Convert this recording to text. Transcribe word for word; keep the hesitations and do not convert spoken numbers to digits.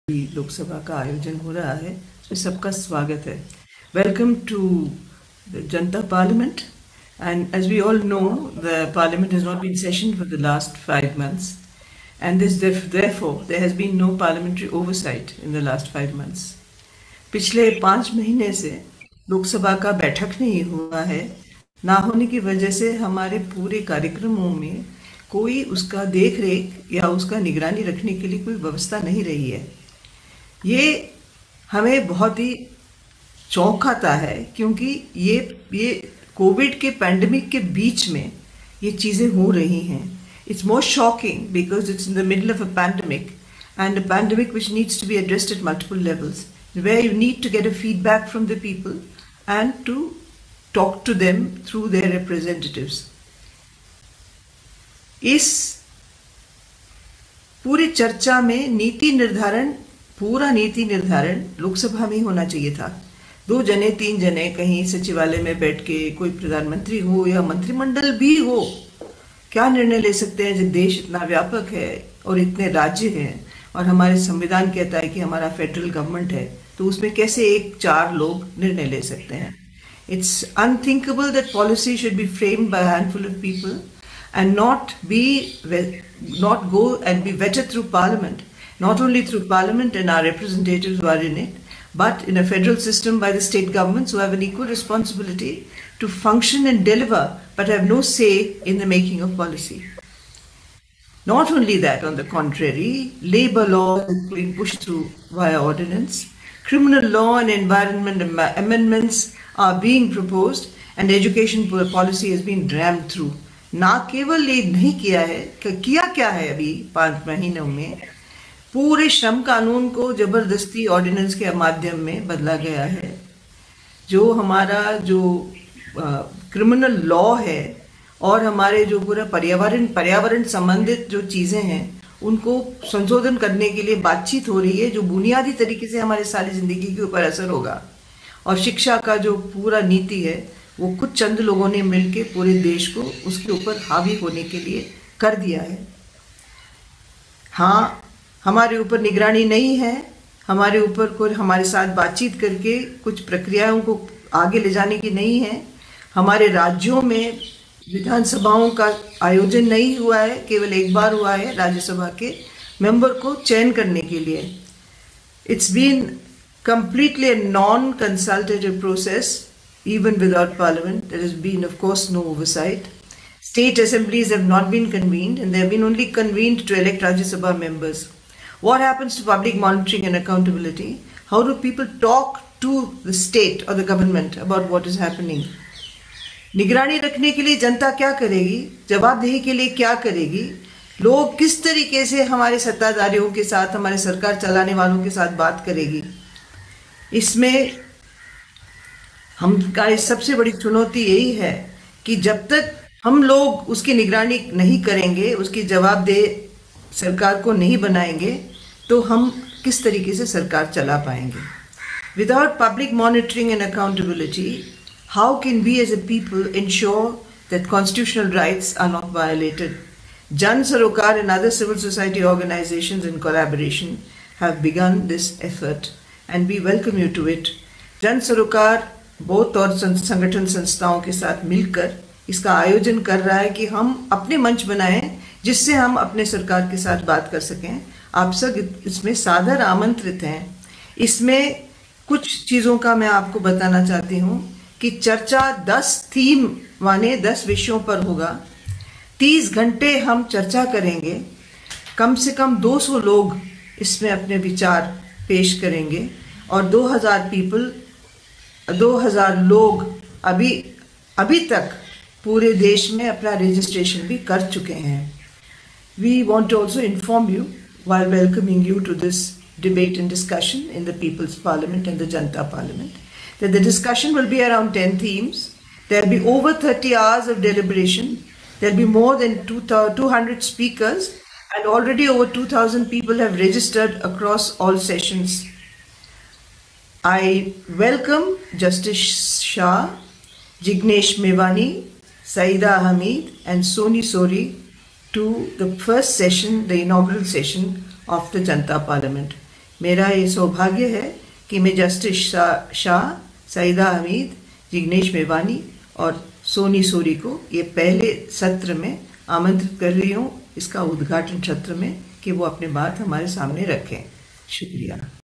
लोकसभा का आयोजन हो रहा है, इसमें सबका स्वागत है। Welcome to the Janta parliament, and as we all know, the parliament has not been in session for the last five months, and this therefore there has been no parliamentary oversight in the last five months. पिछले पाँच महीने से लोकसभा का बैठक नहीं हुआ है। ना होने की वजह से हमारे पूरे कार्यक्रमों में कोई उसका देख रेख या उसका निगरानी रखने के लिए कोई व्यवस्था नहीं रही है। ये हमें बहुत ही चौंकाता है, क्योंकि ये ये कोविड के पैंडेमिक के बीच में ये चीज़ें हो रही हैं। It's more shocking because it's in the middle of a pandemic, and a pandemic which needs to be addressed at multiple levels, where you need to get a feedback from the people and to talk to them through their representatives. इस पूरी चर्चा में नीति निर्धारण, पूरा नीति निर्धारण लोकसभा में ही होना चाहिए था। दो जने तीन जने कहीं सचिवालय में बैठ के, कोई प्रधानमंत्री हो या मंत्रिमंडल भी हो, क्या निर्णय ले सकते हैं जब देश इतना व्यापक है और इतने राज्य हैं और हमारे संविधान कहता है कि हमारा फेडरल गवर्नमेंट है, तो उसमें कैसे एक चार लोग निर्णय ले सकते हैं। It's unthinkable that policy should be framed by a handful of people and not be not go and be vetted through parliament, not only through parliament and our representatives who are in it, but in a federal system by the state governments who have an equal responsibility to function and deliver, but have no say in the making of policy. Not only that, on the contrary, labor law is being pushed through via ordinance, criminal law and environment amendments are being proposed, and education policy has been rammed through. ना केवल ये नहीं किया है, किया क्या है अभी पाँच महीनों में, पूरे श्रम कानून को जबरदस्ती ऑर्डिनेंस के माध्यम में बदला गया है। जो हमारा जो क्रिमिनल लॉ है और हमारे जो पूरा पर्यावरण पर्यावरण संबंधित जो चीज़ें हैं उनको संशोधन करने के लिए बातचीत हो रही है, जो बुनियादी तरीके से हमारे सारी ज़िंदगी के ऊपर असर होगा। और शिक्षा का जो पूरा नीति है वो कुछ चंद लोगों ने मिलके पूरे देश को उसके ऊपर हावी होने के लिए कर दिया है। हाँ, हमारे ऊपर निगरानी नहीं है, हमारे ऊपर कोई हमारे साथ बातचीत करके कुछ प्रक्रियाओं को आगे ले जाने की नहीं है। हमारे राज्यों में विधानसभाओं का आयोजन नहीं हुआ है, केवल एक बार हुआ है राज्यसभा के मेंबर को चयन करने के लिए। It's been completely a non-consultative process. Even without parliament, there has been, of course, no oversight. State assemblies have not been convened, and they have been only convened to elect Rajya Sabha members. What happens to public monitoring and accountability? How do people talk to the state or the government about what is happening? निगरानी रखने के लिए जनता क्या करेगी? जवाबदेही के लिए क्या करेगी? लोग किस तरीके से हमारे सत्ताधारियों के साथ, हमारे सरकार चलाने वालों के साथ बात करेगी? इसमें हमका सबसे बड़ी चुनौती यही है कि जब तक हम लोग उसकी निगरानी नहीं करेंगे, उसकी जवाबदेह सरकार को नहीं बनाएंगे, तो हम किस तरीके से सरकार चला पाएंगे? Without public monitoring and accountability, how can we as a people ensure that constitutional rights are not violated? जन सरोकार and other civil society organizations in collaboration have begun this effort, and we welcome you to it. जन सरोकार बहुत और संगठन संस्थाओं के साथ मिलकर इसका आयोजन कर रहा है कि हम अपने मंच बनाएं जिससे हम अपने सरकार के साथ बात कर सकें। आप सब इसमें सादर आमंत्रित हैं। इसमें कुछ चीज़ों का मैं आपको बताना चाहती हूँ कि चर्चा दस थीम वाले दस विषयों पर होगा। तीस घंटे हम चर्चा करेंगे। कम से कम दो सौ लोग इसमें अपने विचार पेश करेंगे और दो हज़ार पीपल दो हज़ार लोग अभी अभी तक पूरे देश में अपना रजिस्ट्रेशन भी कर चुके हैं। We want to also inform you while welcoming you to this debate and discussion in the People's Parliament and the Janata Parliament that the discussion will be around ten themes. There will be over thirty hours of deliberation. There will be more than two hundred speakers, and already over two thousand people have registered across all sessions. I welcome Justice Shah, Jignesh Mevani, Saida Hamid and Soni Sori to the first session, the inaugural session of the Janata Parliament. मेरा ये सौभाग्य है कि मैं justice Shah, Shah Saiyeda Hameed, Jignesh Mevani और सोनी सूरी को ये पहले सत्र में आमंत्रित कर रही हूँ, इसका उद्घाटन सत्र में, कि वो अपने बात हमारे सामने रखें। शुक्रिया।